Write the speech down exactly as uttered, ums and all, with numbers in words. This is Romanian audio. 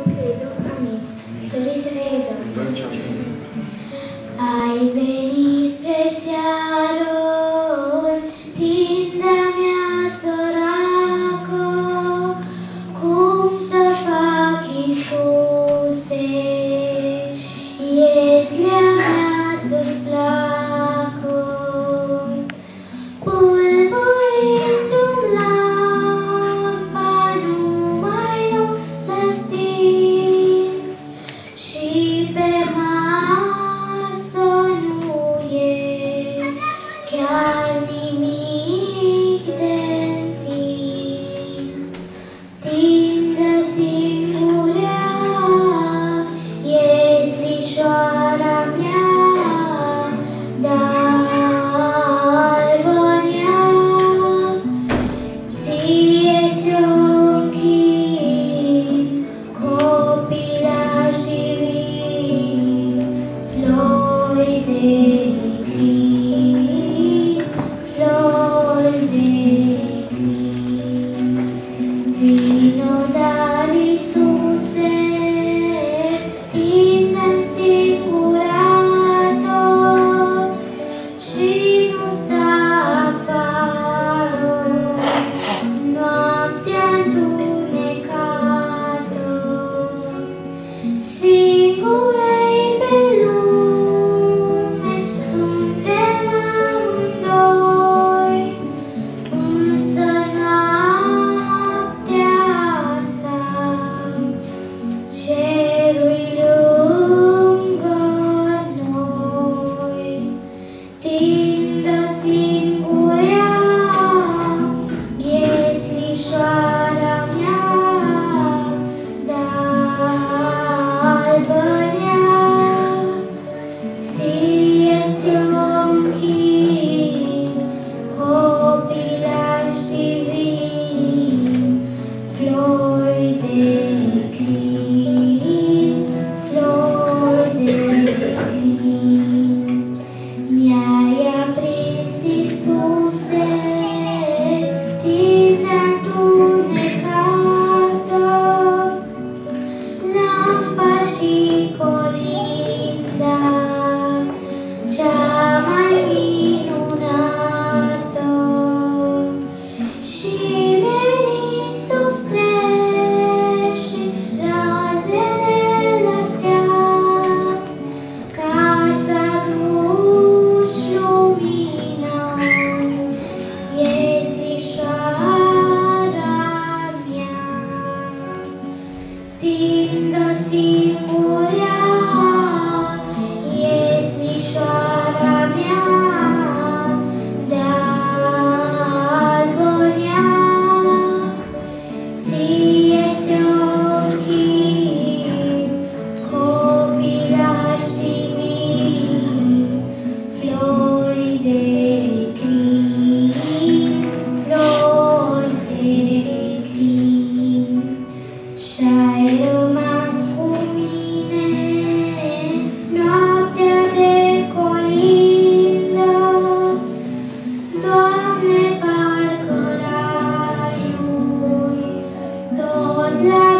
Sfântului Duh. Amin. Slăvit să fie Domnul. Ai venit spre seară, tinda mea săracă, cum să fac, Iisuse, ieslea mea să-ți placă. Pâlbâindu-mi lampa, numai nu să stins, și pe masă nu e chiar nimic de întins. Tindă singurea, ieslișoara mea, d-albă-nea, ție-ți-o închin, copilaș divin, flori de crin, flori de crin. Vino, dar, Iisuse, tinda-n singurată, și nu sta afară noaptea întunecată. Singurei pe lume suntem amândoi, însă noaptea asta cerul-i lângă noi. Tindă singurea, ieslișoara mea, d-albă-nea, ție-ți-o închin, copilaș divin, flori de crin, flori de crin. Mi-ai aprins, Iisuse, tinda întunecată, lampa și colinda cea mai minunată, și veni sub streși raze de la stea, ca să aduci lumina, ieslișoara mea. Tindă singurea, ieslișoara mea, d-albă-nea, ție-ți-o închin, copilaș divin, flori de crin, flori de crin. Și-ai rămas cu mine noaptea de colindă, Doamne, parcă raiul tot la